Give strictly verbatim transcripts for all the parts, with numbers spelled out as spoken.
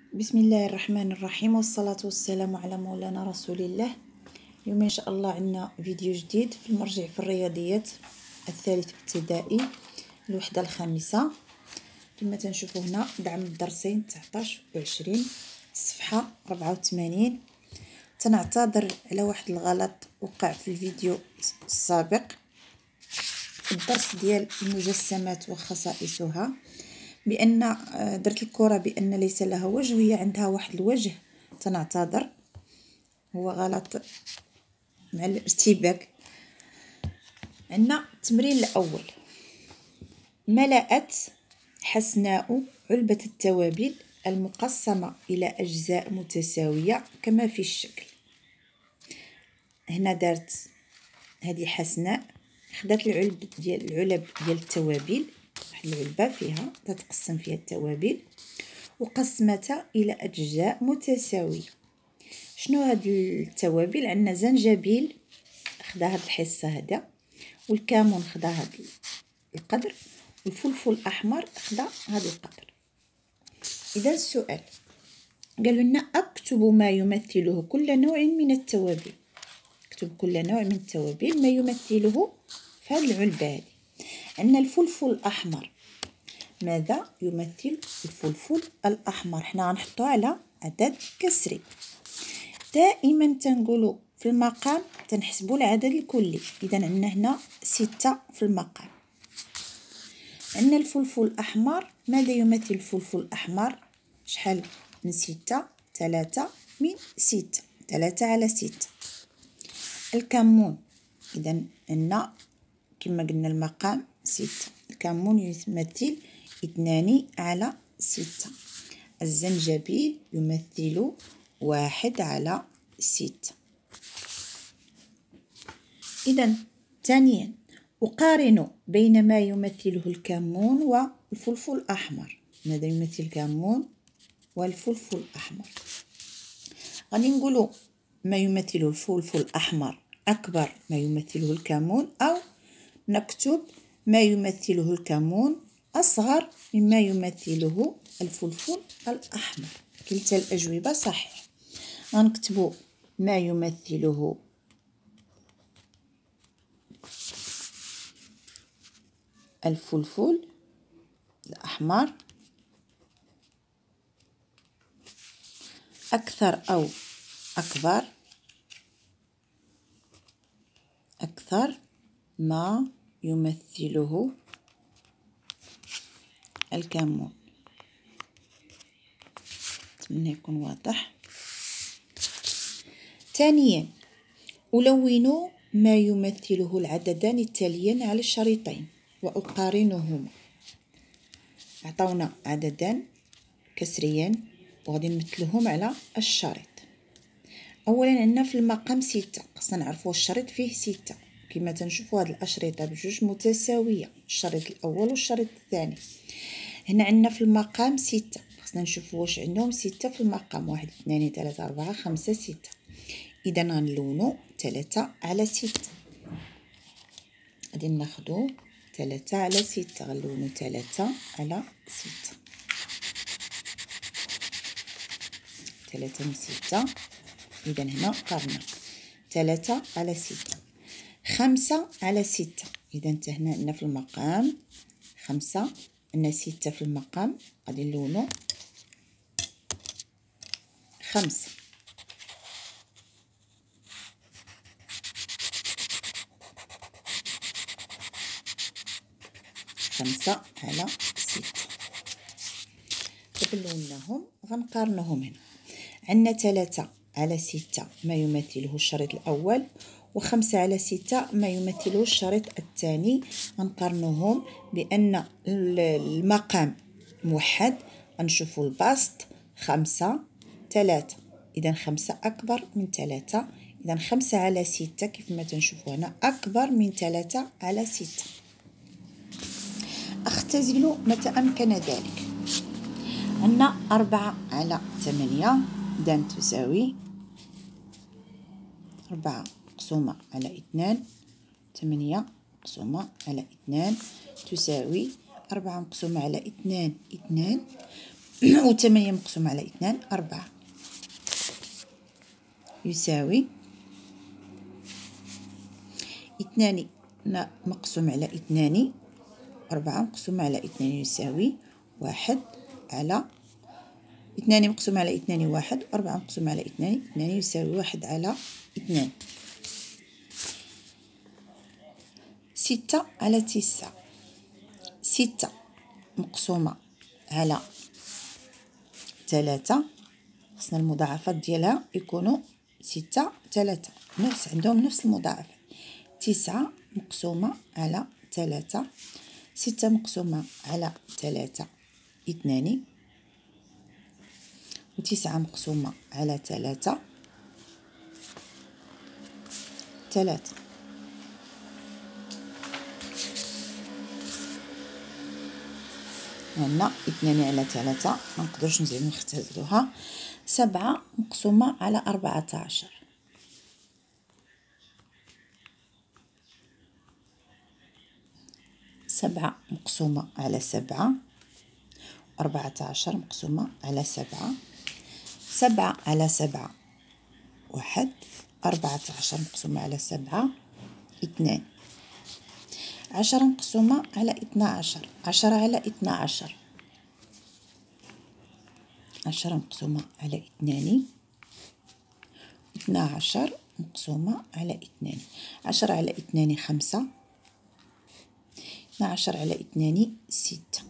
بسم الله الرحمن الرحيم، والصلاة والسلام على مولانا رسول الله. اليوم إن شاء الله عندنا فيديو جديد في المرجع في الرياضيات الثالث ابتدائي الوحدة الخامسة. كما تنشوفوا هنا دعم الدرسين تسعطاش و عشرين الصفحة ربعة وثمانين. تنعتذر على واحد الغلط وقع في الفيديو السابق في الدرس ديال المجسمات وخصائصها، بان درت الكره بان ليس لها وجه وهي عندها واحد الوجه. تنعتذر، هو غلط مع الارتباك. عندنا التمرين الاول: ملأت حسناء علبة التوابل المقسمة إلى أجزاء متساوية كما في الشكل. هنا دارت هذه حسناء خدات العلب ديال العلب ديال التوابل، واحد العلبة فيها تتقسم فيها التوابل وقسمتها إلى أجزاء متساوية. شنو هاد التوابل؟ عندنا زنجبيل خدا هاد الحصة هذا، والكمون خدا هاد القدر، والفلفل الأحمر خدا هاد القدر. إذا السؤال قالوا لنا أكتب ما يمثله كل نوع من التوابل. اكتب كل نوع من التوابل ما يمثله في هذه العلبة هذه. عندنا الفلفل الأحمر، ماذا يمثل الفلفل الأحمر؟ حنا غنحطوه على عدد كسري. دائما تنقولوا في المقام تنحسبوا العدد الكلي، إذا عندنا هنا ستة في المقام. عندنا الفلفل الأحمر، ماذا يمثل الفلفل الأحمر؟ شحال من ستة؟ ثلاثة من ستة، ثلاثة على ستة. الكمون، إذا عندنا كما قلنا المقام ستة، الكمون يمثل اثنان على ستة. الزنجبيل يمثل واحد على ستة. إذا ثانيا أقارن بين ما يمثله الكمون والفلفل الأحمر. ماذا يمثل الكمون والفلفل الأحمر؟ غادي نقولوا ما يمثله الفلفل الأحمر أكبر ما يمثله الكمون، أو نكتب ما يمثله الكمون أصغر مما يمثله الفلفل الأحمر. كلتا الأجوبة صحيحة. غنكتبوا ما يمثله الفلفل الأحمر أكثر أو أكبر أكثر ما يمثله الكمون. أتمنى يكون واضح. ثانيا ألون ما يمثله العددان التاليان على الشريطين وأقارنهما. عطاونا عددان كسريان وغادي نمثلهم على الشريط. اولا عندنا في المقام ستة، خصنا نعرفوا الشريط فيه ستة. كما تنشوفوا هاد الاشرطه بجوج متساويه، الشريط الاول والشريط الثاني. هنا عندنا في المقام ستة، خصنا نشوفوا واش عندهم ستة في المقام، واحد اثنين ثلاثة أربعة خمسة ستة. اذا غنلونوا ثلاثة على ستة. غادي ناخذوا ثلاثة على ستة، غنلونوا ثلاثة على ستة. ثلاثة من ستة، إذا هنا قارنا ثلاثة على ستة. خمسة على ستة، إذا انت هنا عندنا في المقام خمسة، عندنا ستة في المقام، غادي نلونو خمسة. خمسة على ستة. دابا لوناهم غنقارنوهم. هنا عندنا ثلاثة على ستة ما يمثله الشريط الأول، وخمسة على ستة ما يمثله الشريط الثاني. غنقارنوهم بأن المقام موحد. غنشوفوا البسط خمسة ثلاثة، إذا خمسة أكبر من ثلاثة. إذا خمسة على ستة كيف ما تنشوفوا هنا أكبر من ثلاثة على ستة. اختزلوا متى أمكن ذلك. عندنا أربعة على ثمانية، إذا تساوي أربعة مقسومة على اثنان، ثمانية مقسومة على اثنان تساوي أربعة مقسومة على اثنان اثنان، وثمانية مقسوم على اثنان أربعة، يساوي اثنان مقسوم على اثنان، أربعة مقسوم على اثنان يساوي واحد على اثنان مقسوم على اثنان واحد، أربعة مقسوم على اثنان اثنان يساوي واحد على اثنان. ستة على تسعة، ستة مقسومة على ثلاثة، خصنا المضاعفات ديالها يكونوا ستة ثلاثة، نفس عندهم نفس المضاعفات. تسعة مقسومة على ثلاثة، ستة مقسومة على ثلاثة اثنان، وتسعة مقسومة على ثلاثة ثلاثة. هنا اثنان على ثلاثة منقدروش نزيدو نختزلوها. سبعة مقسومة على أربعة عشر، سبعة مقسومة على سبعة، أربعة عشر مقسومة على سبعة، سبعة على سبعة واحد، أربعة عشر مقسومة على سبعة اثنان، عشرة مقسومة على اثنا عشر، عشرة على اثنا عشر، عشرة مقسومة على اثنان، اثنا عشر مقسومة على اثنان، عشرة على اثنان خمسة، اثنا عشر على اثنان ستة.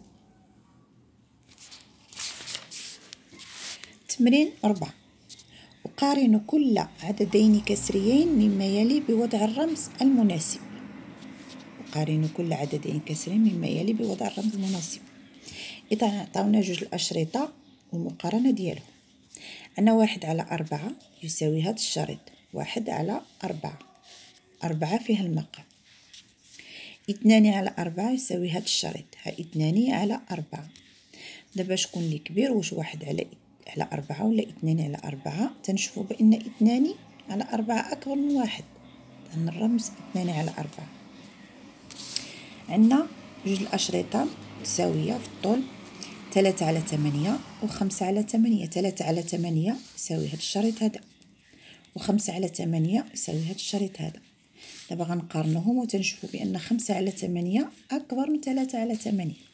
تمرين أربعة، أقارن كل عددين كسريين مما يلي بوضع الرمز المناسب. أقارن كل عددين كسريين مما يلي بوضع الرمز المناسب. إذا عطاونا جوج الأشرطة والمقارنة ديالهم، عندنا واحد على أربعة يساوي هذا الشريط، واحد على أربعة، أربعة فيها المقام. اثنان على أربعة يساوي هذا الشريط، ها اثنان على أربعة. دابا شكون اللي كبير، واش واحد على على أربعة ولا اثنان على أربعة؟ تنشوفوا بأن اثنان على أربعة أكبر من واحد، لأن الرمز اثنان على أربعة. عندنا جوج الأشرطة متساوية في الطول، ثلاثة على ثمانية وخمسة على ثمانية. ثلاثة على ثمانية يساوي هذا الشريط هذا، وخمسة على ثمانية يساوي هذا الشريط هذا. دابا غنقارنوهم وتنشوفوا بأن خمسة على ثمانية أكبر من ثلاثة على ثمانية.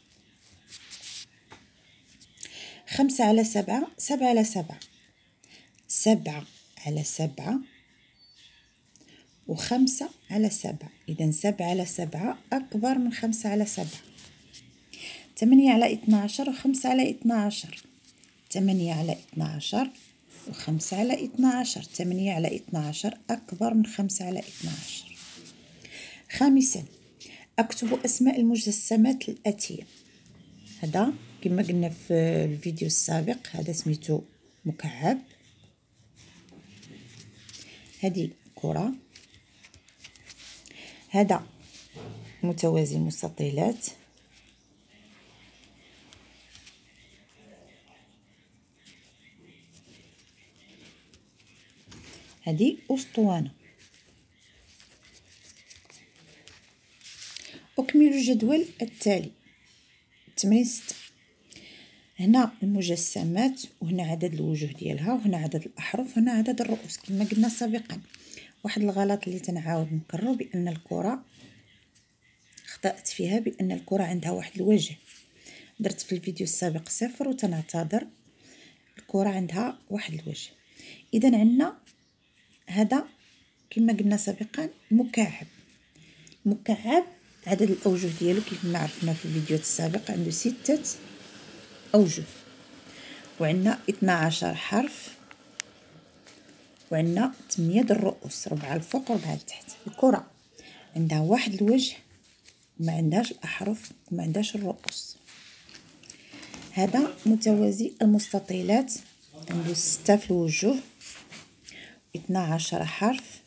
خمسة على سبعة، سبعة على سبعة، سبعة على سبعة وخمسة على سبعة، إذا سبعة على سبعة أكبر من خمسة على سبعة. ثمانية على اثنا عشر وخمسة على اثنا عشر، ثمانية على اثنا عشر وخمسة على اثنا عشر، ثمانية على اثنا عشر أكبر من خمسة على اثنا عشر. خامسا، أكتب أسماء المجسمات الآتية. هذا كما قلنا في الفيديو السابق، هذا سميتو مكعب، هذه كرة، هذا متوازي المستطيلات، هذه أسطوانة. أكمل الجدول التالي. تمرين ستة، هنا المجسمات، وهنا عدد الوجوه ديالها، وهنا عدد الأحرف، وهنا عدد الرؤوس. كما قلنا سابقا، واحد الغلط اللي تنعاود نكررو بأن الكرة خطأت فيها، بأن الكرة عندها واحد الوجه. درت في الفيديو السابق صفر وتنعتذر، الكرة عندها واحد الوجه. إذا عندنا هذا كما قلنا سابقا مكعب. مكعب عدد الأوجه ديالو كيف ما عرفنا في الفيديو السابق عنده ستة أوجه، وعندنا اثنا عشر حرف، وعندنا ثمانية د الرؤوس، ربعة الفوق وربعة لتحت. الكرة عندها واحد الوجه وما عندهاش الأحرف وما عندهاش الرؤوس. هذا متوازي المستطيلات، عنده ستة في الوجوه، اثنا عشر حرف،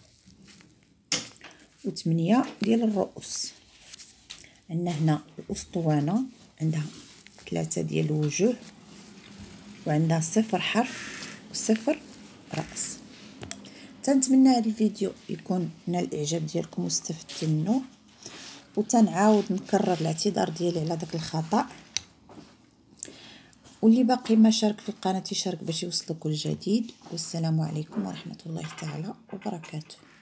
وثمانية ديال الرؤوس. عندنا هنا الأسطوانة عندها ثلاثة ديال الوجوه، وعندها صفر حرف وصفر رأس. تنتمنى هذا الفيديو يكون نال الإعجاب ديالكم واستفدتوا منه، وتنعاود نكرر الاعتذار ديالي على داك الخطأ. واللي باقي ما شارك في القناة يشارك باش يوصلوا كل جديد. والسلام عليكم ورحمة الله تعالى وبركاته.